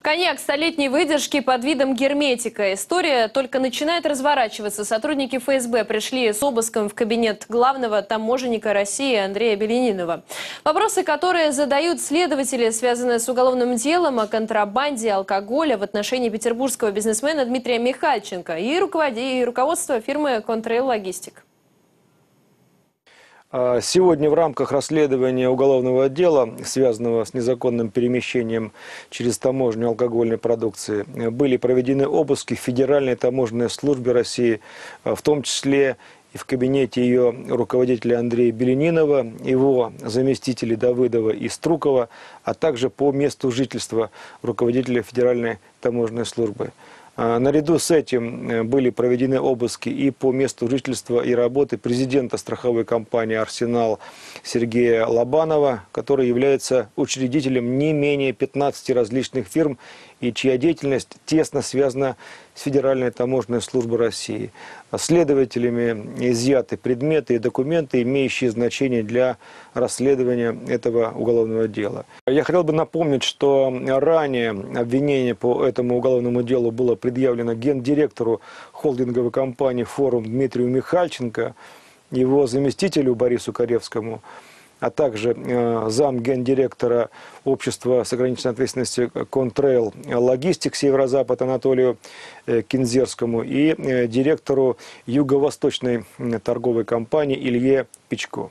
Коньяк столетней выдержки под видом герметика. История только начинает разворачиваться. Сотрудники ФСБ пришли с обыском в кабинет главного таможенника России Андрея Беленинова. Вопросы, которые задают следователи, связаны с уголовным делом о контрабанде алкоголя в отношении петербургского бизнесмена Дмитрия Михальченко и руководства фирмы «Контрейл Логистик». Сегодня в рамках расследования уголовного дела, связанного с незаконным перемещением через таможню алкогольной продукции, были проведены обыски в Федеральной таможенной службе России, в том числе и в кабинете ее руководителя Андрея Беленинова, его заместителей Давыдова и Струкова, а также по месту жительства руководителя Федеральной таможенной службы. Наряду с этим были проведены обыски и по месту жительства и работы президента страховой компании «Арсенал» Сергея Лобанова, который является учредителем не менее 15 различных фирм и чья деятельность тесно связана с Федеральной таможенной службой России. Следователями изъяты предметы и документы, имеющие значение для расследования этого уголовного дела. Я хотел бы напомнить, что ранее обвинение по этому уголовному делу было предъявлено гендиректору холдинговой компании «Форум» Дмитрию Михальченко, его заместителю Борису Каревскому, а также замгендиректора общества с ограниченной ответственностью «Контрейл Логистик» Северо-Запад Анатолию Кинзерскому и директору юго-восточной торговой компании Илье Пичко.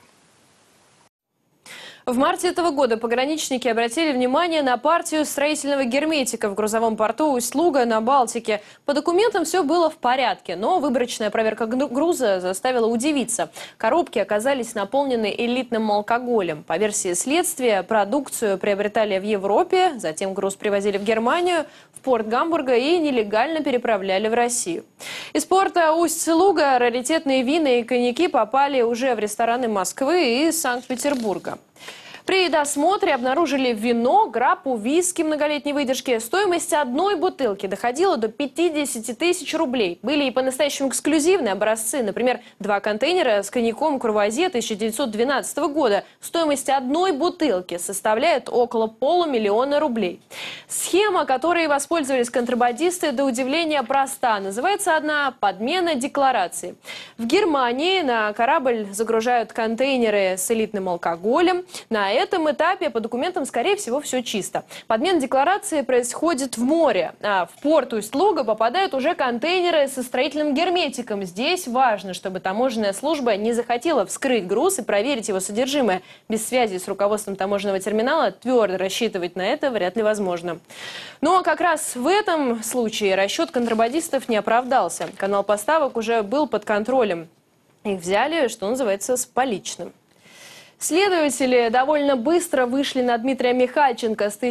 В марте этого года пограничники обратили внимание на партию строительного герметика в грузовом порту Усть-Луга на Балтике. По документам все было в порядке, но выборочная проверка груза заставила удивиться. Коробки оказались наполнены элитным алкоголем. По версии следствия, продукцию приобретали в Европе, затем груз привозили в Германию, в порт Гамбурга и нелегально переправляли в Россию. Из порта Усть-Луга раритетные вина и коньяки попали уже в рестораны Москвы и Санкт-Петербурга. При досмотре обнаружили вино, граппу, виски многолетней выдержки. Стоимость одной бутылки доходила до 50 тысяч рублей. Были и по-настоящему эксклюзивные образцы. Например, 2 контейнера с коньяком Курвуазье 1912 года. Стоимость одной бутылки составляет около $500 000 рублей. Схема, которой воспользовались контрабандисты, до удивления проста. Называется одна «подмена декларации». В Германии на корабль загружают контейнеры с элитным алкоголем. На этом этапе по документам, скорее всего, все чисто. Подмена декларации происходит в море, а в порт Усть-Луга попадают уже контейнеры со строительным герметиком. Здесь важно, чтобы таможенная служба не захотела вскрыть груз и проверить его содержимое. Без связи с руководством таможенного терминала твердо рассчитывать на это вряд ли возможно. Но как раз в этом случае расчет контрабандистов не оправдался. Канал поставок уже был под контролем. Их взяли, что называется, с поличным. Следователи довольно быстро вышли на Дмитрия Михальченко. С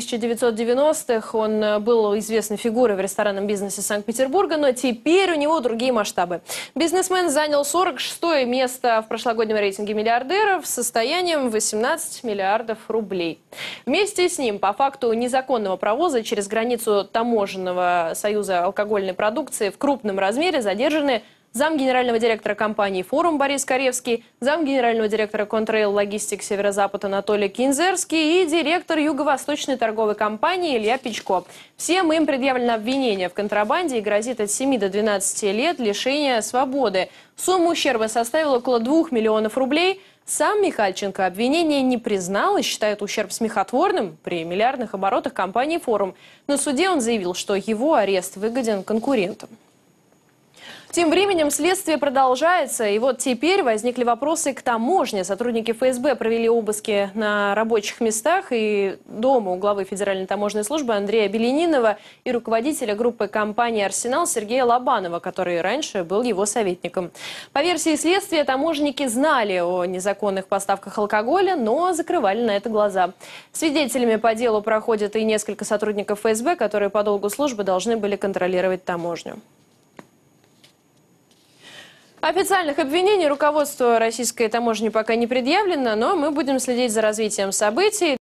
1990-х он был известной фигурой в ресторанном бизнесе Санкт-Петербурга, но теперь у него другие масштабы. Бизнесмен занял 46-е место в прошлогоднем рейтинге миллиардеров с состоянием 18 миллиардов рублей. Вместе с ним по факту незаконного провоза через границу таможенного союза алкогольной продукции в крупном размере задержаны замгенерального директора компании «Форум» Борис Каревский, замгенерального директора «Контрейл Логистик» Северо-Запад Анатолий Кинзерский и директор юго-восточной торговой компании Илья Пичко. Всем им предъявлено обвинение в контрабанде и грозит от 7 до 12 лет лишения свободы. Сумма ущерба составила около 2 миллионов рублей. Сам Михальченко обвинение не признал и считает ущерб смехотворным при миллиардных оборотах компании «Форум». На суде он заявил, что его арест выгоден конкурентам. Тем временем следствие продолжается, и вот теперь возникли вопросы к таможне. Сотрудники ФСБ провели обыски на рабочих местах и дома у главы Федеральной таможенной службы Андрея Беленинова и руководителя группы компании «Арсенал» Сергея Лобанова, который раньше был его советником. По версии следствия, таможенники знали о незаконных поставках алкоголя, но закрывали на это глаза. Свидетелями по делу проходят и несколько сотрудников ФСБ, которые по долгу службы должны были контролировать таможню. Официальных обвинений руководству российской таможни пока не предъявлено, но мы будем следить за развитием событий.